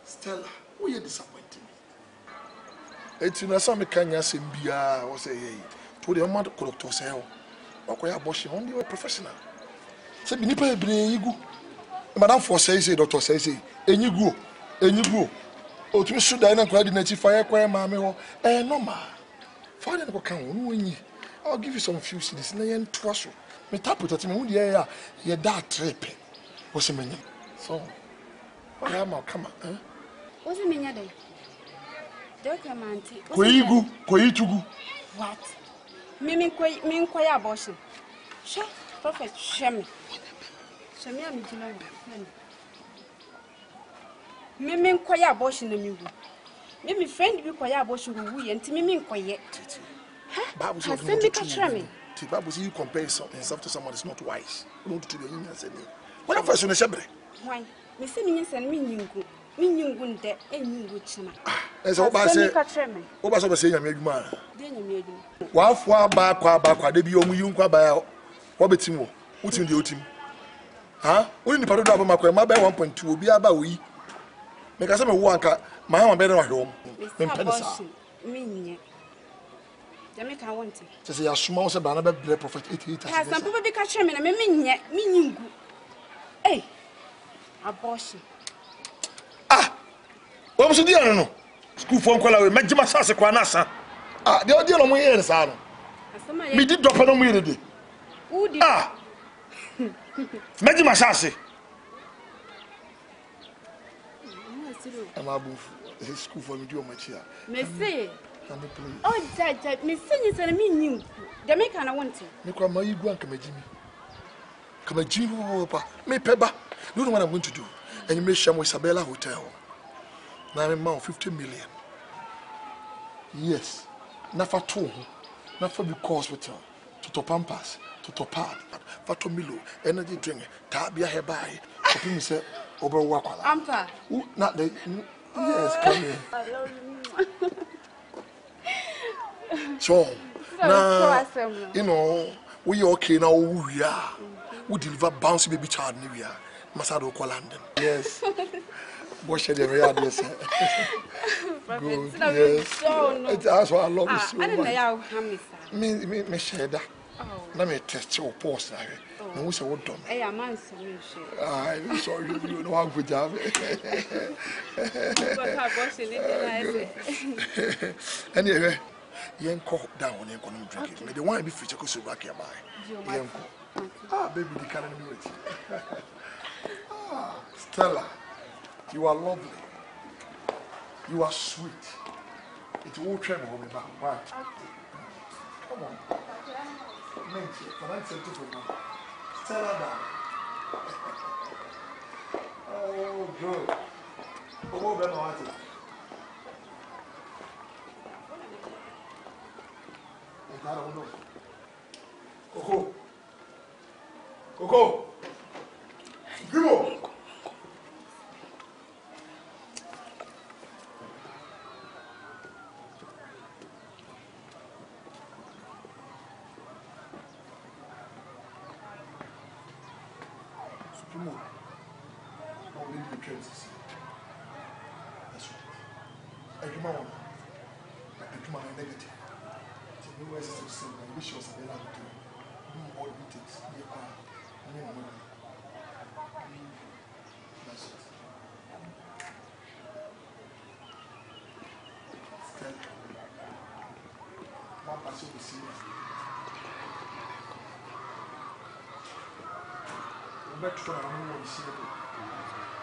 Stella, who you disappointing me? It's in a summer can you say, Bia, or say, to the amount of doctor say, okay, abortion, only a professional. Say, Nipa, you go. Madame for say, doctor says, and you go. Oh, to shoot the quite in a fire, mammy, or no, ma. Father, can I'll give you some few cities, and trust you. Me tap it at me, yeah, you're that tripping. What's a minute? So, what am I come? What's a minute? Don't come, auntie. Koyitugu. What? Mean quite abortion. Sure, prophet, shame me. Shame me, I'm doing Mimi quite abortion in you. Mimi friend be quite abortion with we and Timmy quiet. Bible says, send me catch me. The Bible says you compare yourself to someone that's not wise. Not to the union. When I first on a sabre. Why, Miss Simmons and me, you wouldn't dare any good channel. As all by saying, what was I saying? I made you man. One for back, they be only you by what betting more. What's in the team? Huh? When the part of my 1.2 will be about we. Make us a walker, my own better at home. Jamaica, I want to say, a small banana prophet 88. Has some people be catching me, and meaning, hey, abortion. Ah, what was the deal? No, school phone call away, Majima Sasa Quanasa. Ah, the idea of my ears are. Me did drop on me today. Ah, Majima Sasa. I'm above his school for me, do my chair. May say. Oh, Dad, Miss Simmons and me knew. Jamaica, I want to. Nico, my you go and come a Jimmy. Come a Jimmy, me peba. You know what I'm going to do. And you may share with Isabella Hotel. Now I'm in 50 million. Yes. Not for two. Not for because hospital. To Pampas. To pad. For to Milo. Energy drink. Tabia hereby. Copy me say over Wakala. Ampa. Not the. Yes, come here. I love you. So, now, you know, we okay now, we are. We deliver bouncy baby child, we are. Masado London. Yes. Wash the address. Good. Yes. That's why I love you so much. Me share that. Let me test your post. And we say, what done? Hey, I'm I'm sorry, you know how good job. Anyway. Yanko down when you're going to drink it. May the wine be free to go so back here by. Yanko. Ah, baby, the cannon beauty. Ah, Stella, you are lovely. You are sweet. It won't tremble on me back. Right. Come on. Can I say to you? Stella down. Oh, good. Come on, Ben. I don't know. Coco. Coco. Primo. Primo. I'll leave the traces. That's right. I do my own. I do my negative. The US is so ambitious and they like to do all it takes. That's it. Still, one person will see us. We're back to our own